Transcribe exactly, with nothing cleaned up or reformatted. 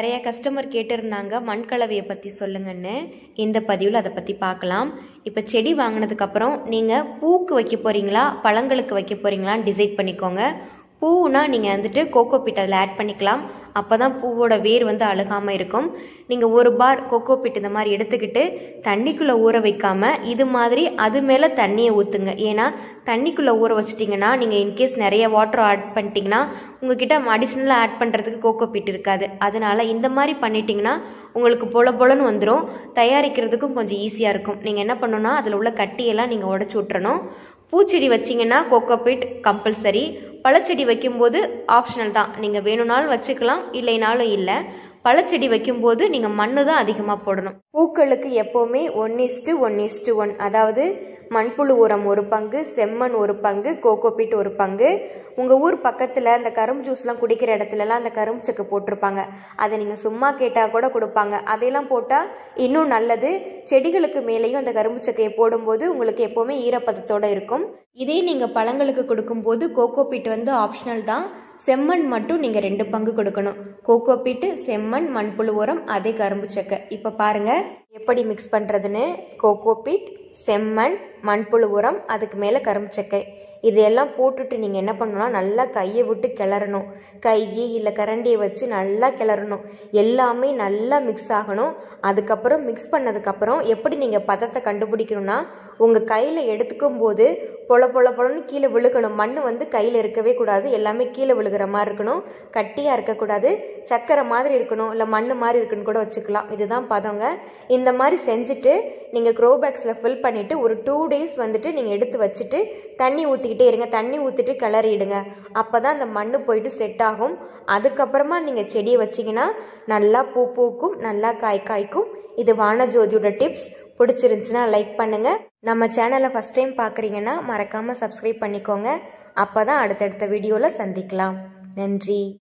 நிறைய கஸ்டமர் கேட்டிருந்தாங்க மண் கலவையை பற்றி சொல்லுங்கன்னு. இந்த பதிவில் அதை பற்றி பார்க்கலாம். இப்போ செடி வாங்கினதுக்கப்புறம் நீங்கள் பூக்கு வைக்க போகிறீங்களா பழங்களுக்கு வைக்க போகிறீங்களான்னு டிசைட் பண்ணிக்கோங்க. பூவுனா நீங்கள் வந்துட்டு கோகோ பீட் அதில் ஆட் பண்ணிக்கலாம். அப்போ தான் பூவோட வேர் வந்து அழுகாமல் இருக்கும். நீங்கள் ஒரு பார் கோகோ பீட் இந்த மாதிரி எடுத்துக்கிட்டு தண்ணிக்குள்ளே ஊற வைக்காமல் இது மாதிரி அது மேலே தண்ணியை ஊற்றுங்க. ஏன்னா தண்ணிக்குள்ளே ஊற வச்சிட்டிங்கன்னா நீங்கள் இன்கேஸ் நிறைய வாட்டர் ஆட் பண்ணிட்டீங்கன்னா உங்ககிட்ட அடிஷ்னலாக ஆட் பண்ணுறதுக்கு கோகோ பீட் இருக்காது. அதனால் இந்த மாதிரி பண்ணிட்டீங்கன்னா உங்களுக்கு பொல பொலன்னு வந்துடும். தயாரிக்கிறதுக்கும் கொஞ்சம் ஈஸியாக இருக்கும். நீங்கள் என்ன பண்ணணும்னா அதில் உள்ள கட்டியெல்லாம் நீங்கள் உடச்சி விட்டுறணும். பூச்செடி வச்சிங்கன்னா கோகோ பீட் கம்பல்சரி. பழச்செடி வைக்கும்போது ஆப்ஷனல் தான். நீங்கள் வேணும்னாலும் வச்சுக்கலாம், இல்லைனாலும் இல்லை. பழச்செடி வைக்கும்போது நீங்கள் மண்ணு தான் அதிகமாக போடணும். பூக்களுக்கு எப்போவுமே one is to one is to one, அதாவது மண்புழு உரம் ஒரு பங்கு, செம்மண் ஒரு பங்கு, கோகோ பீட் ஒரு பங்கு. உங்கள் ஊர் பக்கத்தில் இந்த கரும்பு ஜூஸ்லாம் குடிக்கிற இடத்துலலாம் அந்த கரும்பு சக்கை போட்டிருப்பாங்க. அதை நீங்கள் சும்மா கேட்டால் கூட கொடுப்பாங்க. அதையெல்லாம் போட்டால் இன்னும் நல்லது. செடிகளுக்கு மேலேயும் அந்த கரும்பு சக்கையை போடும்போது உங்களுக்கு எப்போவுமே ஈரப்பதத்தோடு இருக்கும். இதே நீங்கள் பழங்களுக்கு கொடுக்கும்போது கோகோ பீட் வந்து ஆப்ஷனல் தான். செம்மண் மட்டும் நீங்கள் ரெண்டு பங்கு கொடுக்கணும். கோகோ பீட்டு, செம்மண், மண்புழு உரம், அதே கரும்பு சக்கை. இப்போ பாருங்கள் எப்படி மிக்ஸ் பண்ணுறதுன்னு. கோகோ பீட், செம்மண், மண்புழு உரம், அதுக்கு மேலே கரும்பு சக்கை, இதையெல்லாம் போட்டுட்டு நீங்கள் என்ன பண்ணணும்னா நல்லா கையை விட்டு கிளறணும். கையை இல்லை கரண்டியை வச்சு நல்லா கிளறணும். எல்லாமே நல்லா மிக்ஸ் ஆகணும். அதுக்கப்புறம் மிக்ஸ் பண்ணதுக்கப்புறம் எப்படி நீங்கள் பதத்தை கண்டுபிடிக்கணும்னா உங்கள் கையில் எடுத்துக்கும் போது பொல பொல பொலன்னு கீழே விழுகணும். மண் வந்து கையில் இருக்கவே கூடாது. எல்லாமே கீழே விழுகிற மாதிரி இருக்கணும். கட்டியாக இருக்கக்கூடாது. சக்கரை மாதிரி இருக்கணும், இல்லை மண் மாதிரி இருக்குன்னு கூட வச்சுக்கலாம். இதுதான் பதங்க. இந்த மாதிரி செஞ்சுட்டு நீங்கள் க்ரோ பேக்ஸில் ஃபில் பண்ணிவிட்டு ஒரு டூ டேஸ் வந்துட்டு நீங்கள் எடுத்து வச்சுட்டு தண்ணி ஊற்றிக்கிட்டே இருங்க. தண்ணி ஊற்றிட்டு கிளறிடுங்க. அப்போ தான் அந்த மண் போயிட்டு செட் ஆகும். அதுக்கப்புறமா நீங்கள் செடியை வச்சிங்கன்னா நல்லா பூ பூக்கும், நல்லா காய் காய்க்கும். இது வானஜோதியோட டிப்ஸ். பிடிச்சிருந்துச்சுன்னா லைக் பண்ணுங்கள். நம்ம சேனலை ஃபஸ்ட் டைம் பார்க்குறீங்கன்னா மறக்காமல் சப்ஸ்கிரைப் பண்ணிக்கோங்க. அப்போ தான் அடுத்தடுத்த வீடியோவில் சந்திக்கலாம். நன்றி.